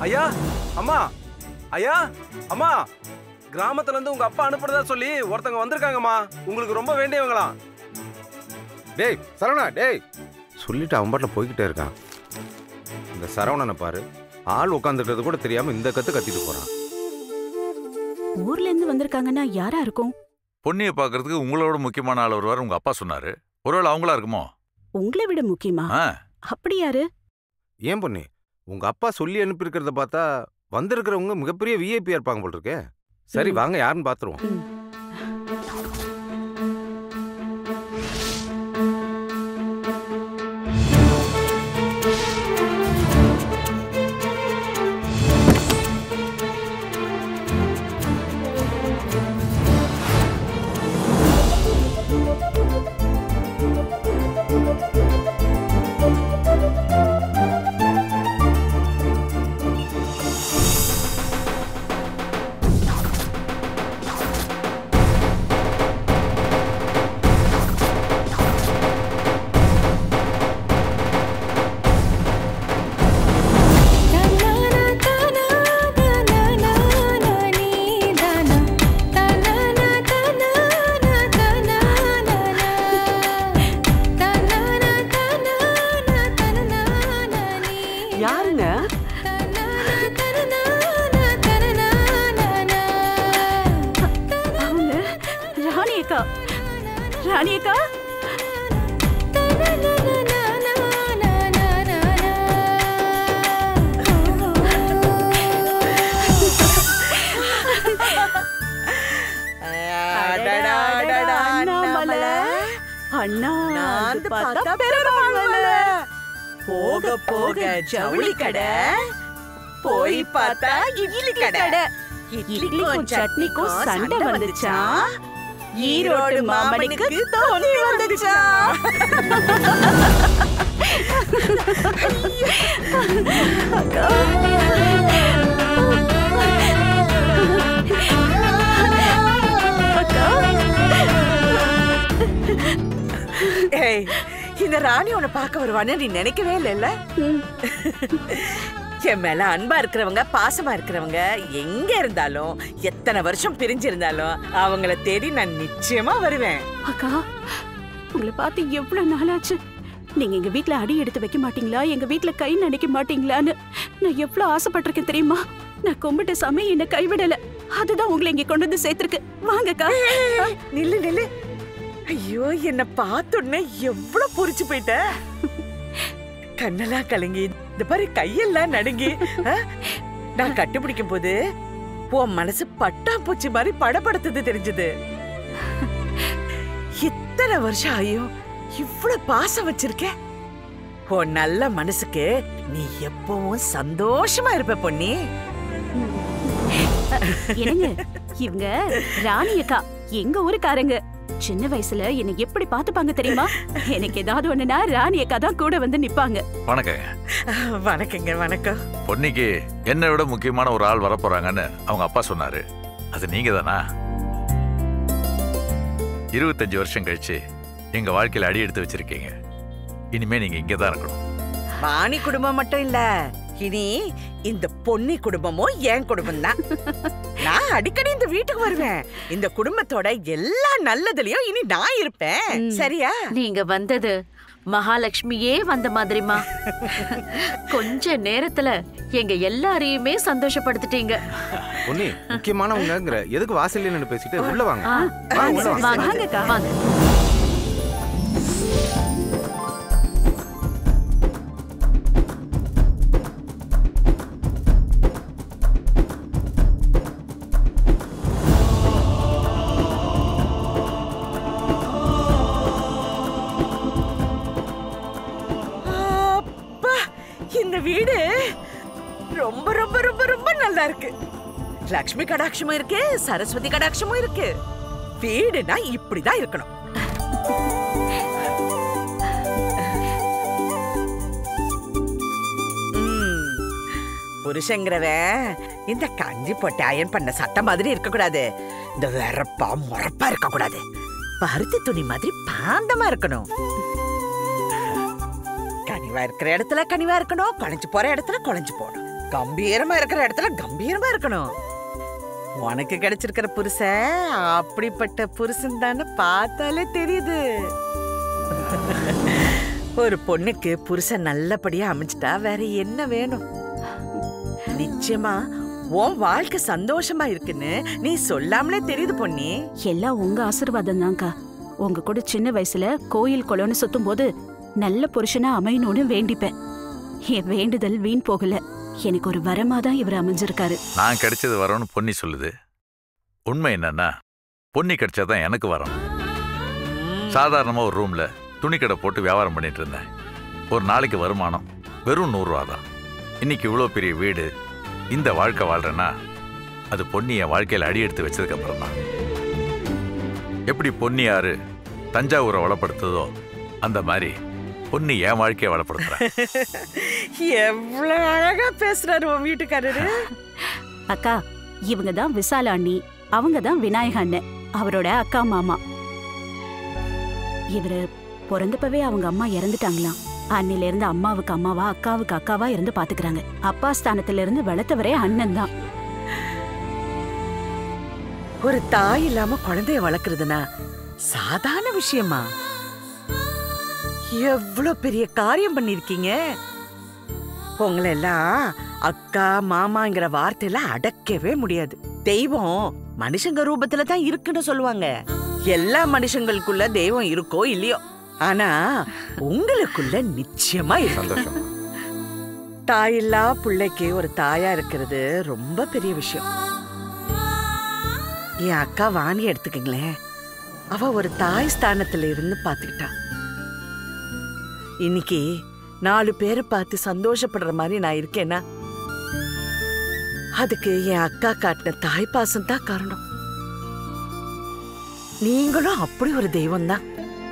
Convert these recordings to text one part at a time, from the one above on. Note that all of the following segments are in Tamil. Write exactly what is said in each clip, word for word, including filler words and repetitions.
ஐயா அம்மா ஐயா அம்மா கிராமத்துல இருந்து உங்க அப்பா அனுப்புறதா சொல்லி ஒருத்தங்க வந்திருக்காங்கம்மா. உங்களுக்கு ரொம்ப வேண்டியவங்களாம். டேய் சரவணா, டேய் சொல்லிட்டு அவன் பாட்டில் போய்கிட்டே இருக்கான். இந்த சரவணனை பாரு, ஆள் உட்காந்துருக்கிறது கூட தெரியாம இந்த கத்து கத்திட்டு போறான். ஊர்ல இருந்து வந்திருக்காங்கன்னா யாரா இருக்கும்? பொண்ணியை பாக்குறதுக்கு உங்களோட முக்கியமான ஆள் வருவார் உங்க அப்பா சொன்னாரு. ஒருவேளை அவங்களா இருக்குமோ? உங்களை விட முக்கியமா? அப்படி யாரு? ஏன் பொண்ணு, உங்க அப்பா சொல்லி அனுப்பியிருக்கிறத பார்த்தா வந்திருக்கிறவங்க மிகப்பெரிய விஐபியா இருப்பாங்க போல் இருக்கே. சரி வாங்க, யாருன்னு பாத்துருவோம். ராணியக்கா, போக போக ஜவுளி கடை, போய் பார்த்தா இட்லி கடை. இட்லிக்கும் சட்னிக்கும் சண்டை வந்துச்சா, ஈரோடு மாமனுக்கு தோணி வந்துச்சா. இந்த ராணி உன்னை பார்க்க வருவான்னு நீ நினைக்கவே இல்லைல்ல? என் மேல அன்பா இருக்கிறவங்க, பாசமா இருக்கிறவங்க எங்க இருந்தாலும், எத்தனை வருஷம் பிரிஞ்சிருந்தாலும் அவங்கள தேடி நான் நிச்சயமா வருவேன். அக்கா, உங்களை பார்த்து எவ்வளவு நாளாச்சு. நீங்க எங்க வீட்டுல அடி எடுத்து வைக்க மாட்டீங்களா, எங்க வீட்டுல கை நினைக்க மாட்டீங்களான்னு நான் எவ்வளவு ஆசைப்பட்டிருக்கேன் தெரியுமா? நான் கும்பிட்ட சாமி என்ன கைவிடல. அதுதான் உங்களை இங்க கொண்டு வந்து சேர்த்திருக்கு. வாங்கக்கா. நில்லு நில்லு. ஐயோ, என்ன பார்த்தோன்னே எவ்வளவு பொறிச்சு போயிட்ட. கண்ணெல்லாம் கலங்கி, இந்த பாரு கையெல்லாம் நடுங்கி. நான் கட்டுப்பிடிக்கும் போது உன் மனசு பட்டாம்பூச்சி மாதிரி படப்படுத்துது தெரிஞ்சது. இத்தனை வருஷம் ஆயும் இவ்வளவு பாசம் வச்சிருக்க. உன் நல்ல மனசுக்கு நீ எப்பவும் சந்தோஷமா இருப்ப பொன்னி. என்னங்க, இவங்க ராணியக்கா, எங்க ஊருக்காரங்க. சின்ன வயசுல என்ன எப்படி பாத்துப்பாங்க தெரியுமா? எனக்கு ஏதாவது ஒண்ணுனா ராணியக்கா தான் கூட வந்து நிப்பாங்க. வணக்கங்க. வணக்கங்க. வணக்கம். பொன்னிக்கு என்னை விட முக்கியமான ஒரு ஆள் வர போறாங்கன்னு அவங்க அப்பா சொன்னாரு. அது நீங்க தானா? இருபத்தஞ்சு வருஷம் கழிச்சு எங்க வாழ்க்கையில அடி எடுத்து வச்சிருக்கீங்க. இனிமே நீங்க இங்கதான் இருக்கணும். ராணி குடும்பம் மட்டும் இல்ல, இனி இந்த பொன்னி குடும்பமும் என் குடும்பம் தான். நான் அடிக்கடி இந்த வீட்டுக்கு வருவேன். இந்த குடும்பத்தோட எல்லா நல்லதுலயும் இனி நான் இருப்பேன். சரியா? நீங்க வந்தது மகாலட்சுமியே வந்த மாதிரிமா. கொஞ்ச நேரத்துல எங்க எல்லாரையுமே சந்தோஷப்படுத்திட்டீங்க. பொன்னி, முக்கியமானவங்கங்கற எதுக்கு வாசல்ல நின்னு பேசிட்டு உள்ள வாங்க. வாங்கக்கா, வாங்க. வீடு ரொம்ப ரொம்ப ரொம்ப ரொம்ப நல்லா இருக்கு. லக்ஷ்மி கடாட்சமும் இருக்கு, சரஸ்வதி கடாட்சமும் இருக்கு. வீடுனா இப்படிதான் இருக்கணும். புருஷங்கிறவன் இந்த கஞ்சி போட்டு அயன் பண்ண சட்டை மாதிரி இருக்க கூடாது. இந்த வெறப்பா முறப்பா இருக்க கூடாது. பருத்தி துணி மாதிரி பாந்தமா இருக்கணும். கனிவா இருக்கிற இடத்துல கனிவா இருக்கணும், குழஞ்சு போற இடத்துல குழஞ்சு போகணும். கம்பீரமா இருக்கிற இடத்துல கம்பீரமா இருக்கணும். உனக்கு கிடைச்சிருக்கிற புருஷன் அப்படிப்பட்ட புருஷன் தானே பார்த்தாலே தெரியுது. ஒரு பொண்ணுக்கு புருஷன் நல்லபடியா அமைஞ்சிட்டா வேற என்ன வேணும்? நிச்சயமா உன் வாழ்க்கை சந்தோஷமா இருக்குன்னு நீ சொல்லாமலே தெரியுது பொன்னி. எல்லாம் உங்க ஆசீர்வாதம் தான்க்கா. உங்க கூட சின்ன வயசுல கோயில் குளம்னு சுத்தும் போது நல்ல புருஷனா அமையணும்னு வேண்டிப்பேன். என் வேண்டுதல் வீண் போகல. எனக்கு ஒரு வரமா தான் இவர் அமைஞ்சிருக்காரு. நான் கிடைச்சது வரணும்னு பொன்னி சொல்லுது. உண்மை என்னன்னா பொன்னி கிடைச்சாதான் எனக்கு வரணும். சாதாரணமா ஒரு ரூம்ல துணி கடை போட்டு வியாபாரம் பண்ணிட்டு இருந்தேன். ஒரு நாளைக்கு வருமானம் வெறும் நூறு ரூபா தான். இன்னைக்கு இவ்வளோ பெரிய வீடு, இந்த வாழ்க்கை வாழ்றேன்னா அது பொன்னி என் வாழ்க்கையில் அடி எடுத்து வச்சதுக்கு அப்புறம் தான். எப்படி பொன்னியாரு தஞ்சாவூரை வளப்படுத்துதோ அந்த மாதிரி பொன்னி என் வாழ்க்கையை வளப்படுத்துற. எவ்வளவு அழகா பேசுறாரு உன் வீட்டுக்காரரு. அக்கா, இவங்க தான் விசால அண்ணி, அவங்க தான் விநாயக அண்ணன், அவரோட அக்கா மாமா. இவரு பிறந்தப்பவே அவங்க அம்மா இறந்துட்டாங்களாம். அன்னில இருந்து அம்மாவுக்கு அம்மாவா அக்காவுக்கு அக்காவா இருந்து பாத்துக்கிறாங்க. அப்பா ஸ்தானத்துல இருந்து வளர்த்தவரே அண்ணன் தான். ஒரு தாய் இல்லாம குழந்தைய வளர்க்கறதுனா சாதாரண விஷயமா? எவ்வளவு பெரிய காரியம் பண்ணிருக்கீங்க. உங்களை எல்லாம் அக்கா மாமாங்கிற வார்த்தையில அடக்கவே முடியாது. தெய்வம் மனுஷங்க ரூபத்துல தான் இருக்குன்னு சொல்லுவாங்க. எல்லா மனுஷங்களுக்குள்ள தெய்வம் இருக்கோ இல்லையோ, ஆனா உங்களுக்குள்ள நிச்சயமா சந்தோஷம். தாயில்லா பிள்ளைக்கு ஒரு தாயா இருக்கிறது ரொம்ப பெரிய விஷயம். என் அக்கா வாணி எடுத்துக்கங்களேன். அவ ஒரு தாய் ஸ்தானத்துல இருந்து பாத்துக்கிட்டா. இன்னைக்கு நாலு பேரை பார்த்து சந்தோஷப்படுற மாதிரி நான் இருக்கேன்னா அதுக்கு என் அக்கா காட்டின தாய் பாசம் தான் காரணம். நீங்களும் அப்படி ஒரு தெய்வம் தான்.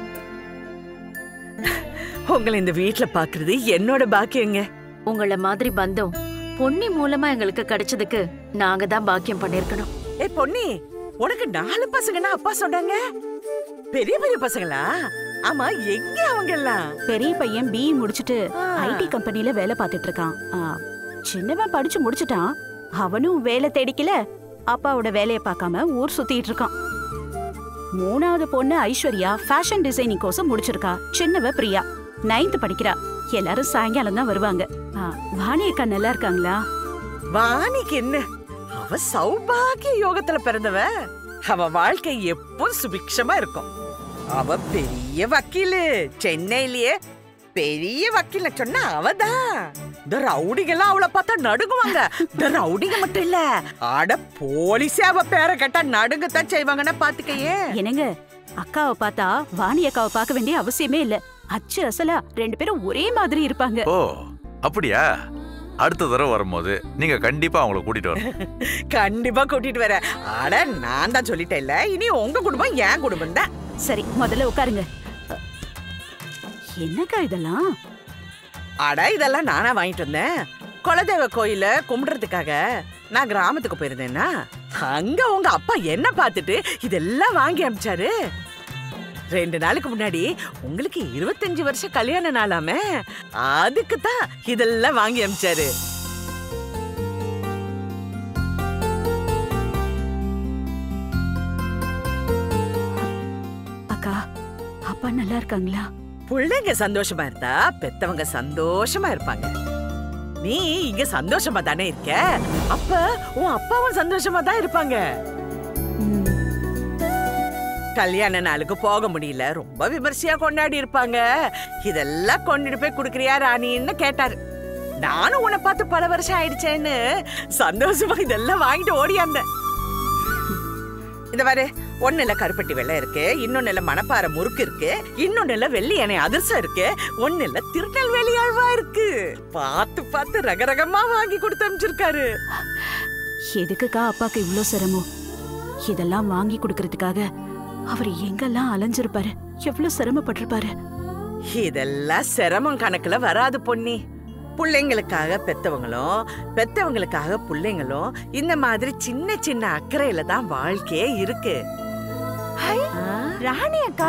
உங்களை இந்த வீட்டுல பாக்குறது என்னோட பாக்கியங்க. உங்கள மாதிரி பந்தம் பொன்னி மூலமா எங்களுக்கு கிடைச்சதுக்கு நாங்க தான் பாக்கியம் பண்ணிருக்கணும். ஏ பொன்னி, உனக்கு நாலு பசங்கன்னா அப்பா சொன்னாங்க. பெரிய பெரிய பசங்களா? ஆமா, எங்க அவங்க எல்லாம்? பெரிய பையன் பிஇ முடிச்சிட்டு ஐடி கம்பெனில வேலை பார்த்துட்டு இருக்கான். ஆ, சின்னவன் படிச்சு முடிச்சிட்டான். அவனும் வேலை தேடிக்கல, அப்பாவோட வேலையை பார்க்காம ஊர் சுத்திட்டு இருக்கான். மூணாவது பொண்ணு ஐஸ்வர்யா ஃபேஷன் டிசைனிங் கோர்ஸ் முடிச்சிருக்கா. சின்னவ பிரியா நைன்த் படிக்கிறா. எல்லாரும் சாயங்காலம் தான் வருவாங்க. வாணி அக்கா நல்லா இருக்காங்களா? வாணிக்கு என்ன, அவ சௌபாகிய யோகத்துல பிறந்தவ. அவ வாழ்க்கை எப்பவும் சுபிக்ஷமா இருக்கும். அவ பெரிய வக்கீலு, சென்னையிலேயே பெரிய வக்கீல சொன்னா அவதான். இந்த ரவுடிகெல்லாம் அவளை பார்த்தா நடுங்குவாங்க. இந்த ரவுடிங்க மட்டும் இல்ல, அட போலீஸே அவ பேரை கேட்டா நடுங்கத்தான் செய்வாங்கன்னா பாத்துக்கையே. என்னங்க, அக்காவை பார்த்தா வாணி அக்காவை பார்க்க வேண்டிய அவசியமே இல்ல. அச்சு அசலா ரெண்டு பேரும் ஒரே மாதிரி இருப்பாங்க. ஓ அப்படியா? அடுத்த தடவை வரும்போது நீங்க கண்டிப்பா அவங்கள கூட்டிட்டு வரணும். கண்டிப்பா கூட்டிட்டு வர. அட நான் தான் சொல்லிட்டேன் இல்ல, இனி உங்க குடும்பம் என் குடும்பம் தான். சரி, முதல்ல உட்காருங்க. என்னக்கா இதெல்லாம்? அட இதெல்லாம் நானா வாங்கிட்டு வந்தேன். குலதெய்வ கோயில கும்பிடுறதுக்காக நான் கிராமத்துக்கு போயிருந்தேன்னா அங்க உங்க அப்பா என்ன பார்த்துட்டு இதெல்லாம் வாங்கி அனுப்பிச்சாரு. ரெண்டு நாளுக்கு முன்னாடி உங்களுக்கு இருபத்தஞ்சு வருஷம் கல்யாண நாளாமே, அதுக்கு தான் இதெல்லாம் வாங்கி அனுப்பிச்சாரு. அக்கா, அப்பா நல்லா இருக்காங்களா? பிள்ளைங்க சந்தோஷமா இருந்தா பெத்தவங்க சந்தோஷமா இருப்பாங்க. நீ இங்க சந்தோஷமா தானே இருக்க, அப்ப உன் அப்பாவும் சந்தோஷமா தான் இருப்பாங்க. கல்யாண நாளுக்கு போக முடியல, ரொம்ப விமர்சையா கொண்டாடி இருப்பாங்க. இதெல்லாம் கொண்டுட்டு போய் குடுக்கறியா ராணின்னு கேட்டாரு. நானும் உன்னை பார்த்து பல வருஷம் ஆயிடுச்சேன்னு சந்தோஷமா இதெல்லாம் வாங்கிட்டு ஓடியாந்தேன். இந்த பாரு, ஒன்னுல கருப்பட்டி வெள்ளை இருக்கு, இன்னொன்னுல மணப்பாறை முறுக்கு இருக்கு, இன்னொன்னுல வெள்ளி எண்ணெய் அதிர்சம் இருக்கு, ஒன்னுல திருநெல்வேலி அல்வா இருக்கு. பார்த்து பார்த்து ரகரகமா வாங்கி கொடுத்து அனுப்பிச்சிருக்காரு. எதுக்குக்கா அப்பாக்கு இவ்ளோ சிரமம்? இதெல்லாம் வாங்கி கொடுக்கறதுக்காக அவர் எங்கெல்லாம் அலைஞ்சிருப்பாரு, எவ்வளவு சிரமப்பட்டிருப்பாரு. இதெல்லாம் சிரமம் கணக்குல வராது பொன்னி. பிள்ளைங்களுக்காக பெத்தவங்களும் பெத்தவங்களுக்காக பிள்ளைங்களும் இந்த மாதிரி சின்ன சின்ன அக்கறையில தான் வாழ்க்கையே இருக்கு. ராணி அக்கா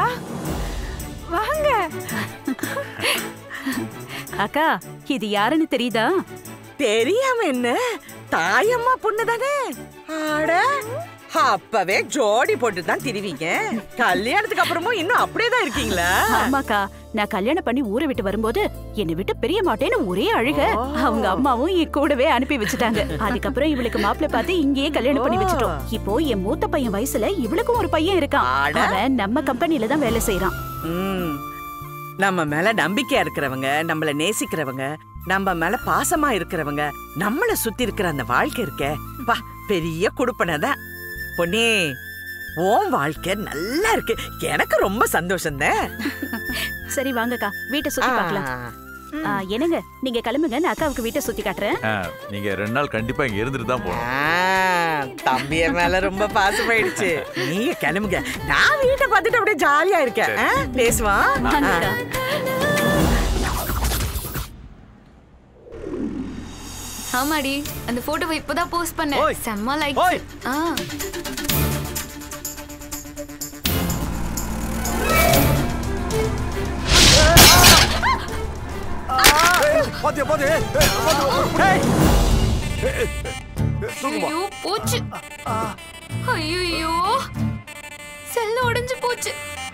வாங்க. அக்கா, இது யாருன்னு தெரியுதா? தெரியாம என்ன, தாயம்மா பொண்ணு தானே. ஆட அப்பவே ஜோடி போட்டு தான் திரிவீங்க. கல்யாணத்துக்கு அப்புறமும் இன்னும் அப்படியேதான் இருக்கீங்களா? ஆமாக்கா, நான் கல்யாணம் பண்ணி ஊரை விட்டு வரும்போது என்னை விட்டு பிரிய மாட்டேன்னு ஒரே அழுக. அவங்க அம்மாவும் என் கூடவே அனுப்பி வச்சுட்டாங்க. அதுக்கப்புறம் இவளுக்கு மாப்பிள்ளை பார்த்து இங்கேயே கல்யாணம் பண்ணி வச்சுட்டோம். இப்போ என் மூத்த பையன் வயசுல இவளுக்கும் ஒரு பையன் இருக்கான். அவன் நம்ம கம்பெனில தான் வேலை செய்யறான். நம்ம மேல நம்பிக்கையா இருக்கிறவங்க, நம்மள நேசிக்கிறவங்க, நம்ம மேல பாசமா இருக்கிறவங்க, நம்மள சுத்தி இருக்கிற அந்த வாழ்க்கை இருக்க வா பெரிய குடுப்பனை தான். பொன்னே, உன் வாழ்க்கை நல்லா இருக்கு. எனக்கு ரொம்ப சந்தோஷம் தான். சரி வாங்கக்கா, வீட்டை சுத்தி பார்க்கலாம். என்னங்க, நீங்க கிளம்புங்க, நான் அக்காவுக்கு வீட்டை சுத்தி காட்டுறேன். நீங்க ரெண்டு நாள் கண்டிப்பா இங்க இருந்துட்டு தான் போகணும். தம்பிய மேல ரொம்ப பாசமாயிடுச்சு. நீங்க கிளம்புங்க, நான் வீட்டை பார்த்துட்டு அப்படியே ஜாலியா இருக்கேன். பேசுவான். ஆமாடி, அந்த போட்டோவை இப்பதான் போஸ்ட் பண்ணேன். செம்ம லைக். ஆ பாத்தியா பாத்தியா ஐயோ போச்சு. ஐயோ செல்ல உடைஞ்சு போச்சு.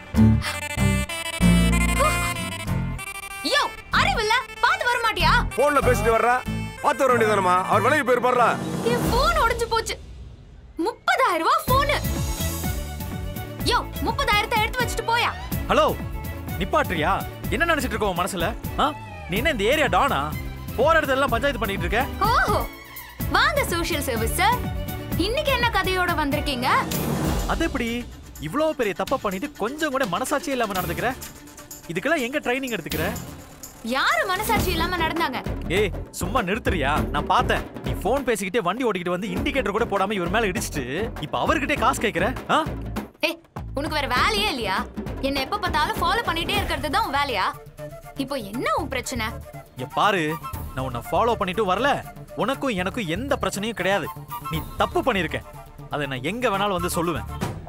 யோ அறிவில்ல, பாத்து வர மாட்டியா? போன்ல பேசிட்டு வர்றா, பாத்து வர வேண்டியதானமா? அவர் விலைக்கு போயிருப்பாரா? என் போன் உடைஞ்சு போச்சு. முப்பதாயிரம் ரூபாய் போனு. யோ முப்பதாயிரத்தை எடுத்து வச்சுட்டு போயா. ஹலோ, நிப்பாட்றியா? என்ன நினைச்சிட்டு இருக்க உன் மனசுல? நீ என்ன இந்த ஏரியா டானா? போற இடத்துல பஞ்சாயத்து பண்ணிட்டு இருக்க? ஓஹோ, வாங்க சோஷியல் சர்வீஸ் சார். இன்னைக்கு என்ன கதையோட வந்திருக்கீங்க? அது எப்படி இவ்ளோ பெரிய தப்ப பண்ணிட்டு கொஞ்சம் கூட மனசாட்சி இல்லாம நடந்துக்கிற? இதுக்கெல்லாம் எங்க ட்ரைனிங் எடுத்துக்கிற? யாரு மனசாட்சி இல்லாம நடந்தாங்க? ஏய் சும்மா நிறுத்துறியா? நான் பார்த்தேன், நீ போன் பேசிக்கிட்டே வண்டி ஓட்டிக்கிட்டு வந்து இண்டிகேட்டர் கூட போடாம இவர் மேல இடிச்சிட்டு இப்ப அவர்கிட்டே காசு கேக்குற? ஏய், உனக்கு வேற வேலையே இல்லையா? என்ன எப்ப பார்த்தாலும் ஃபாலோ பண்ணிட்டே இருக்கிறது தான் உன் வேலையா? இப்போ என்ன உன் பிரச்சனை? இங்க பாரு, நான் உன்னை ஃபாலோ பண்ணிட்டு வரல. உனக்கும் எனக்கும் எந்த பிரச்சனையும் கிடையாது. நீ தப்பு பண்ணிருக்க, அதை நான் எங்க வேணாலும் வந்து சொல்லுவேன்.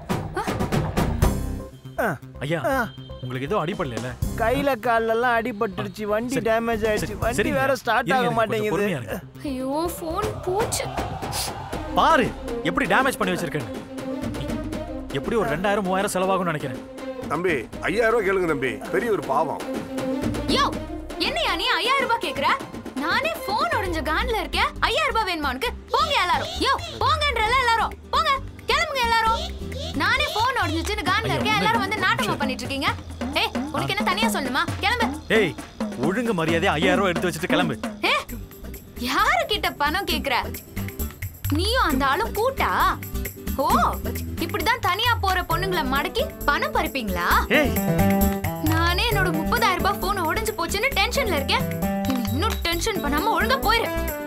ஐயா, உங்களுக்கு ஏதோ அடிபடல? கையில கால்ல எல்லாம் அடிபட்டுருச்சு, வண்டி டேமேஜ் ஆயிடுச்சு, வண்டி வேற ஸ்டார்ட் ஆக மாட்டேங்குது. ஐயோ போன் போச்சு. பாரு எப்படி டேமேஜ் பண்ணி வச்சிருக்கேன்னு. எப்படி ஒரு ரெண்டாயிரம் மூவாயிரம் செலவாகும்னு நினைக்கிறேன். தம்பி ஐயாயிரம் ரூபாய் கேளுங்க தம்பி, பெரிய ஒரு பாவம். யோ என்னையா நீ ஐயாயிரம் ரூபாய் கேக்குற? நானே போன் உடைஞ்ச கான்ல இருக்கேன். ஐயாயிரம் ரூபாய் வேணுமா உனக்கு? போங்க எல்லாரும். யோ போங்கன்றல எல்லாரும் போங்க, கிளம்புங்க எல்லாரும். நானே போன் உடைஞ்சிச்சுன்னு கான்ல இருக்கேன், எல்லாரும் வந்து நாட்டமா பண்ணிட்டு இருக்கீங்க. ஏய் உனக்கு என்ன தனியா சொல்லணுமா? கிளம்பு. ஏய் ஒழுங்கு மரியாதையா ஐயாயிரம் ரூபாய் எடுத்து வச்சுட்டு கிளம்பு. ஏ யாரு கிட்ட பணம் கேக்குற? நீயும் அந்த ஆளும் கூட்டா? ஓ இப்படிதான் தனியா போற பொண்ணுங்களை மடக்கி பணம் பறிப்பீங்களா? நானே என்னோட முப்பதாயிரம் ரூபாய் போன் உடைஞ்சு போச்சுன்னு டென்ஷன்ல இருக்கேன். இன்னும் டென்ஷன் பண்ணாம ஒழுங்கா போயிரு.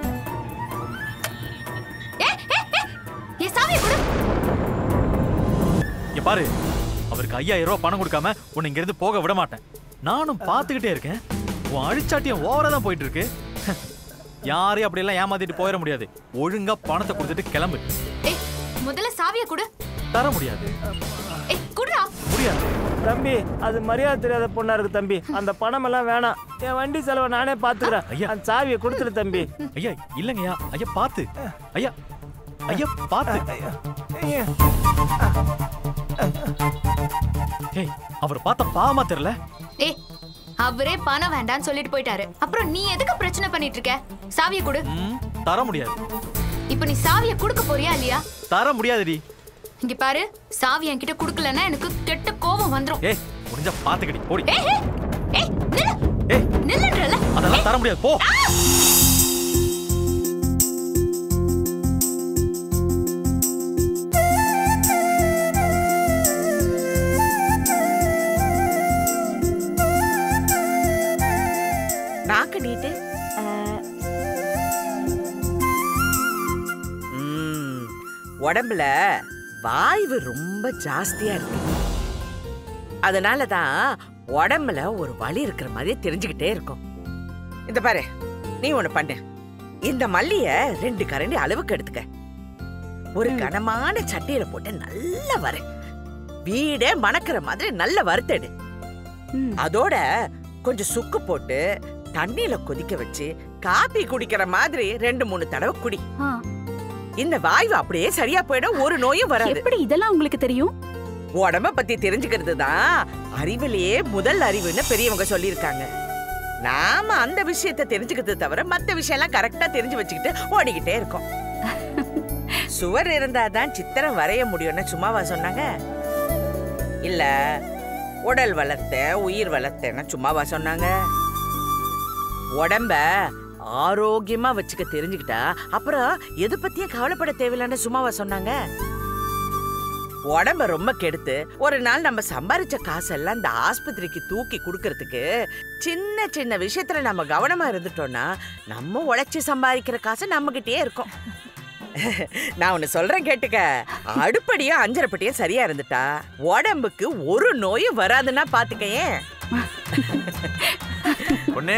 ஏ சாவி கொடு. இங்க பாரு, அவருக்கு ஐயாயிரம் ரூபாய் பணம் கொடுக்காம உன்னை இங்க இருந்து போக விட மாட்டேன். நானும் பாத்துக்கிட்டே இருக்கேன். உன் அழிச்சாட்டியம் ஓவரா தான் போயிட்டு இருக்கு. யாரையும் அப்படி எல்லாம் ஏமாத்திட்டு போயிட முடியாது. ஒழுங்கா பணத்தை கொடுத்துட்டு கிளம்பு. ஏய் முதல்ல சாவியை கொடு. தர முடியாது. ஏய் குடுடா. முடியாது. தம்பி அது மரியாதை தெரியாத பொண்ணா இருக்கு தம்பி, அந்த பணம் எல்லாம் வேணாம். என் வண்டி செலவை நானே பாத்துக்கிறேன். ஐயா அந்த சாவியை கொடுத்துரு தம்பி. ஐயா இல்லங்கய்யா, ஐயா பாத்து. ஐயா ஐயா பாத்து. ஏய் அவர் பார்த்த பாவமா தெரியல. ஏய் அவரே பணம் வேண்டான்னு சொல்லிட்டு போயிட்டாரு. அப்புறம் நீ எதுக்கு பிரச்சனை பண்ணிட்டு இருக்க? சாவியை கொடு. தர முடியாது. இப்போ நீ சாவியை கொடுக்க போறியா இல்லையா? தர முடியாதுடி. இங்க பாரு, சாவி என்கிட்ட குடுக்கலன்னா எனக்கு கெட்ட கோபம் வந்துரும். ஏய் முடிஞ்சா பாத்துக்கடி போடி. ஏய் ஏய் நில்லு. ஏய் நில்லுன்றல. அதெல்லாம் தர முடியாது, போ. நாக்கு நீட்டு. உடம்புல வாய்வு ரொம்ப ஜாஸ்தியா இருக்கு. அதனாலதான் உடம்புல ஒரு வலி இருக்கிற மாதிரி தெரிஞ்சுக்கிட்டே இருக்கும். இந்த பாரு, நீ ஒண்ணு பண்ணு. இந்த மல்லிய ரெண்டு கரண்டி அளவுக்கு எடுத்துக்க. ஒரு கனமான சட்டியில போட்டு நல்லா வர, வீடே மணக்கிற மாதிரி நல்ல வறுத்தெடு. அதோட கொஞ்சம் சுக்கு போட்டு தண்ணியில கொதிக்க வச்சு காபி குடிக்கிற மாதிரி ரெண்டு மூணு தடவை குடி. ஆ. இந்த வாய்வு அப்படியே சரியா போயிடும், ஒரு நோயும் வராது. எப்படி இதெல்லாம் உங்களுக்கு தெரியும்? உடம்ப பத்தி தெரிஞ்சுக்கிறது தான் அறிவிலேயே முதல் அறிவுன்னு பெரியவங்க சொல்லியிருக்காங்க. நாம அந்த விஷயத்தை தெரிஞ்சுக்கிறது தவிர மத்த விஷயம் எல்லாம் கரெக்டா தெரிஞ்சு வச்சுக்கிட்டு ஓடிக்கிட்டே இருக்கோம். சுவர் இருந்தாதான் சித்திரம் வரைய முடியும்னு சும்மாவா சொன்னாங்க? இல்ல உடல் வளர்த்த உயிர் வளர்த்தேன்னு சும்மாவா சொன்னாங்க? உடம்ப ஆரோக்கியமா வச்சுக்க தெரிஞ்சுக்கிட்டா அப்புறம் எது பத்தியும் கவலைப்பட தேவையில்லைன்னு சும்மாவா சொன்னாங்க? உடம்ப ரொம்ப கெடுத்து ஒரு நாள் நம்ம சம்பாரிச்ச காசெல்லாம் இந்த ஆஸ்பத்திரிக்கு தூக்கி கொடுக்கறதுக்கு சின்ன சின்ன விஷயத்துல நம்ம கவனமா இருந்துட்டோம்னா நம்ம உழைச்சி சம்பாதிக்கிற காசு நம்ம கிட்டே இருக்கும். நான் ஒண்ணு சொல்றேன் கேட்டுக்க. அடுப்படியும் அஞ்சரைப்பட்டியும் சரியா இருந்துட்டா உடம்புக்கு ஒரு நோயும் வராதுன்னா பாத்துக்கையே. பொண்ணே.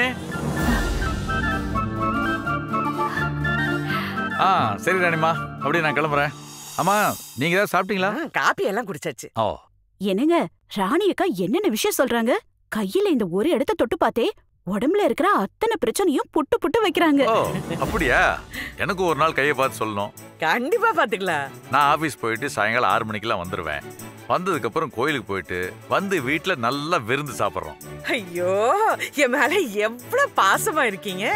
ஆ சரி ராணிமா, அப்படியே நான் கிளம்புறேன். அம்மா நீங்க ஏதாவது சாப்பிட்டீங்களா? காப்பி எல்லாம் குடிச்சாச்சு. ஓ என்னங்க ராணி அக்கா என்னென்ன விஷயம் சொல்றாங்க? கையில இந்த ஒரு இடத்த தொட்டு பார்த்தே உடம்புல இருக்கிற அத்தனை பிரச்சனையும் புட்டு புட்டு வைக்கிறாங்க. ஓ அப்படியா? எனக்கு ஒரு நாள் கையை பார்த்து சொல்லணும். கண்டிப்பா பாத்துக்கலாம். நான் ஆபீஸ் போயிட்டு சாயங்காலம் ஆறு மணிக்கெல்லாம் வந்துருவேன். வந்ததுக்கு அப்புறம் கோயிலுக்கு போயிட்டு வந்து வீட்டுல நல்லா விருந்து சாப்பிடுறோம். ஐயோ என் மேல எவ்வளவு பாசமா இருக்கீங்க.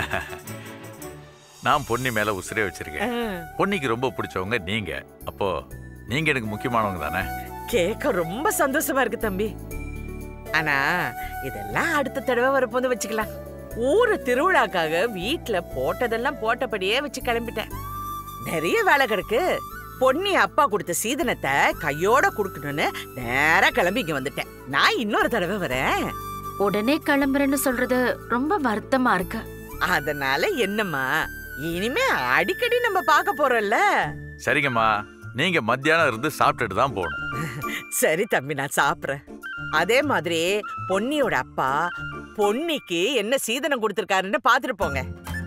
நான் பொன்னி மேல உசிரே வச்சிருக்கேன். பொன்னிக்கு ரொம்ப பிடிச்சவங்க நீங்க. அப்போ நீங்க எனக்கு முக்கியமானவங்க தானே? கேட்க ரொம்ப சந்தோஷமா இருக்கு தம்பி. ஆனா இதெல்லாம் அடுத்த தடவை வரப்போது வச்சுக்கலாம். ஊரு திருவிழாக்காக வீட்டுல போட்டதெல்லாம் போட்டபடியே வச்சு கிளம்பிட்டேன். நிறைய வேலை கிடக்கு. பொன்னி அப்பா கொடுத்த சீதனத்தை கையோட குடுக்கணும்னு நேரா கிளம்பி இங்க வந்துட்டேன். நான் இன்னொரு தடவை வரேன். உடனே கிளம்புறேன்னு சொல்றது ரொம்ப வருத்தமா இருக்கு. அதனால என்னம்மா, இனிமே அடிக்கடி நம்ம பார்க்க போறோம்ல. சரிங்கம்மா, நீங்க மத்தியானம் இருந்து சாப்பிட்டுட்டு தான் போகணும். சரி தம்பி, நான் சாப்பிடுறேன். அதே மாதிரி பொன்னியோட அப்பா பொன்னிக்கு என்ன சீதனம் கொடுத்திருக்காருன்னு பாத்துட்டு போங்க.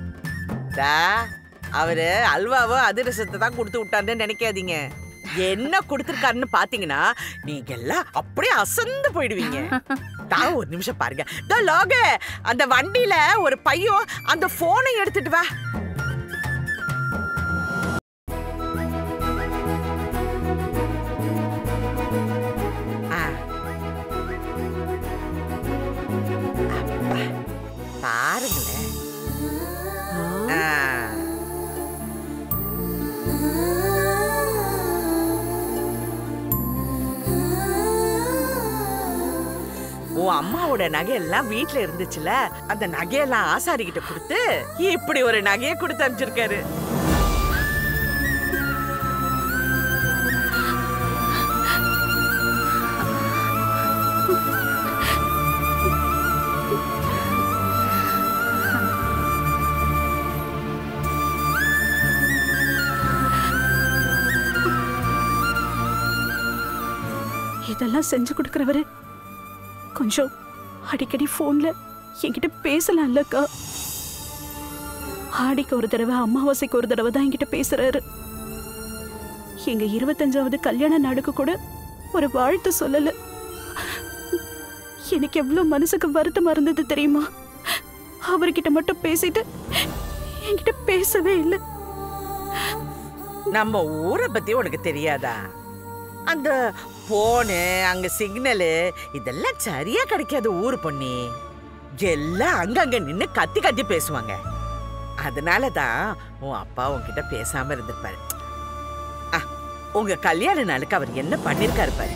அவரு அல்வாவோ அதிரசத்தை தான் கொடுத்து விட்டாருன்னு நினைக்காதீங்க. என்ன கொடுத்திருக்காருன்னு பாத்தீங்கன்னா நீங்க எல்லாம் அப்படியே அசந்து போயிடுவீங்க. தான் ஒரு நிமிஷம் பாருங்க. அந்த வண்டியில ஒரு பையன் அந்த போனை எடுத்துட்டு வா. பாருங்களேன். உன் அம்மாவோட நகையெல்லாம் வீட்டுல இருந்துச்சுல, அந்த நகையெல்லாம் ஆசாரி கிட்ட கொடுத்து இப்படி ஒரு நகையை கொடுத்து அனுப்பிச்சிருக்காரு. இதெல்லாம் செஞ்சு கொடுக்கறவரு கொஞ்சம் அடிக்கடி போன்ல என்கிட்ட பேசலாம்லக்கா. ஆடிக்கு ஒரு தடவை அமாவாசைக்கு ஒரு தடவை தான் என்கிட்ட பேசுறாரு. எங்க இருபத்தஞ்சாவது கல்யாண நாடுக்கு கூட ஒரு வாழ்த்து சொல்லல. எனக்கு எவ்வளவு மனசுக்கு வருத்தமா இருந்தது தெரியுமா? அவர்கிட்ட மட்டும் பேசிட்டு என்கிட்ட பேசவே இல்லை. நம்ம ஊரை பத்தி உனக்கு தெரியாதா? அந்த போனு அங்க சிக்னலு இதெல்லாம் சரியா கிடைக்காது ஊரு பொண்ணி. எல்லாம் அங்கங்க நின்னு கத்தி கத்தி பேசுவாங்க. அதனாலதான் உன் அப்பா உன்கிட்ட பேசாம இருந்திருப்பாரு. உங்க கல்யாண நாளுக்கு அவர் என்ன பண்ணிருக்காரு பாரு.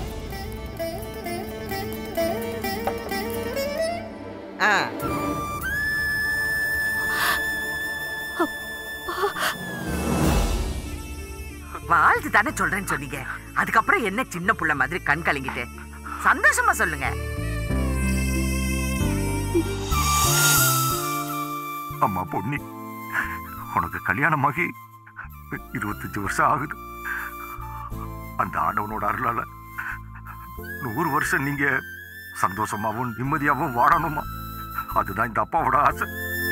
வாழ்த்து தானே சொல்றேன்னு சொன்னீங்க, அதுக்கப்புறம் என்ன சின்ன புள்ள மாதிரி கண் கலங்கிட்டு? சந்தோஷமா சொல்லுங்க. அம்மா பொன்னி, உனக்கு கல்யாணமாகி இருபத்தஞ்சு வருஷம் ஆகுது. அந்த ஆண்டவனோட அருளால நூறு வருஷம் நீங்க சந்தோஷமாவும் நிம்மதியாவும் வாழணுமா, அதுதான் இந்த அப்பாவோட ஆசை.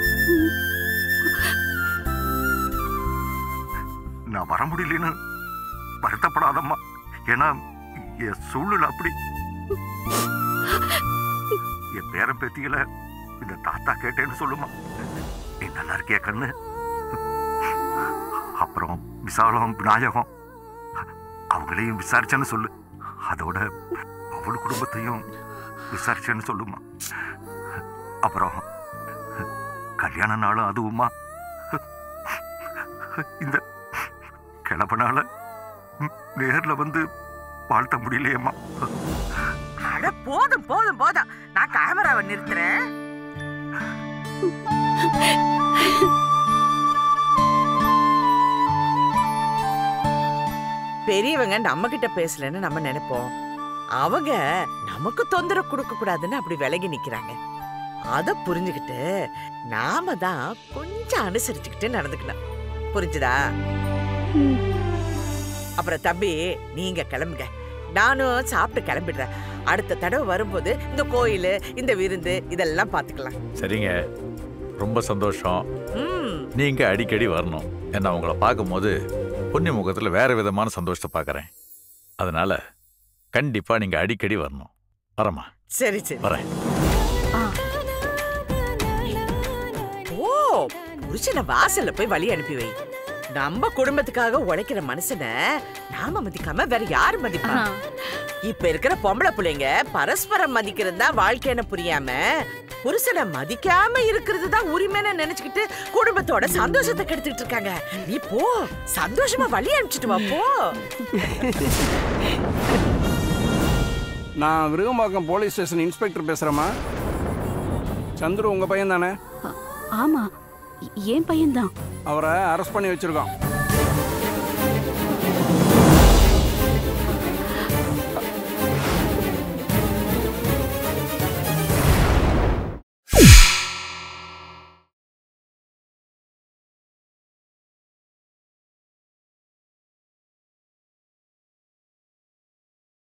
நான் வர முடியலன்னு வருத்தப்படாதம்மா, ஏன்னா என் சூழ்நிலை அப்படி. என் பேரன் பேத்திகளை இந்த தாத்தா கேட்டேன்னு சொல்லுமா. நீ நல்லா இருக்கியா கண்ணு? அப்புறம் விசாலம் விநாயகம் அவங்களையும் விசாரிச்சேன்னு சொல்லு. அதோட அவள் குடும்பத்தையும் விசாரிச்சேன்னு சொல்லுமா. அப்புறம் கல்யாண நாளும் அதுவுமா. இந்த கிளம்பனால நேர்ல வந்து வாழ்த்த முடியலையம்மா. அட போதும் போதும் போதும், நான் கேமராவை நிறுத்துறேன். பெரியவங்க நம்ம கிட்ட பேசலன்னு நம்ம நினைப்போம். அவங்க நமக்கு தொந்தரவு கொடுக்க கூடாதுன்னு அப்படி விலகி நிக்கிறாங்க. அத புரிஞ்சுக்கிட்டு நாம தான் கொஞ்சம் அனுசரிச்சுக்கிட்டு நடந்துக்கணும். புரிஞ்சுதா? அப்புறம் தம்பி, நீங்க கிளம்புங்க, நானும் சாப்பிட்டு கிளம்பிடுறேன். அடுத்த தடவை வரும்போது இந்த கோயில், இந்த விருந்து இதெல்லாம் பாத்துக்கலாம். சரிங்க, ரொம்ப சந்தோஷம். நீங்க அடிக்கடி வரணும். என்ன உங்களை பார்க்கும்போது பொன்னி முகத்துல வேற விதமான சந்தோஷத்தை பார்க்கறேன். அதனால கண்டிப்பா நீங்க அடிக்கடி வரணும். வரமா? சரி சரி வரேன். ஓ, புருஷனை வாசல்ல போய் வழி அனுப்பி வை. நம்ம குடும்பத்துக்காக உழைக்கிற மனுஷனை நாம மதிக்காம வேற யாரு மதிப்பா? இப்ப இருக்கிற பொம்பளை பிள்ளைங்க பரஸ்பரம் மதிக்கிறது தான் வாழ்க்கைன்னு புரியாம புருஷனை மதிக்காம இருக்கிறது தான் உரிமைன்னு நினைச்சுக்கிட்டு குடும்பத்தோட சந்தோஷத்தை கெடுத்துக்கிட்டு இருக்காங்க. நீ போ, சந்தோஷமா வழி அனுப்பிச்சிட்டு வா போ. நான் விருகம்பாக்கம் போலீஸ் ஸ்டேஷன் இன்ஸ்பெக்டர் பேசுறேம்மா. சந்துரு உங்க பையன் தானே? ஆமா, என் பையன்தான். அவரை அரெஸ்ட் பண்ணி வச்சிருக்கோம்.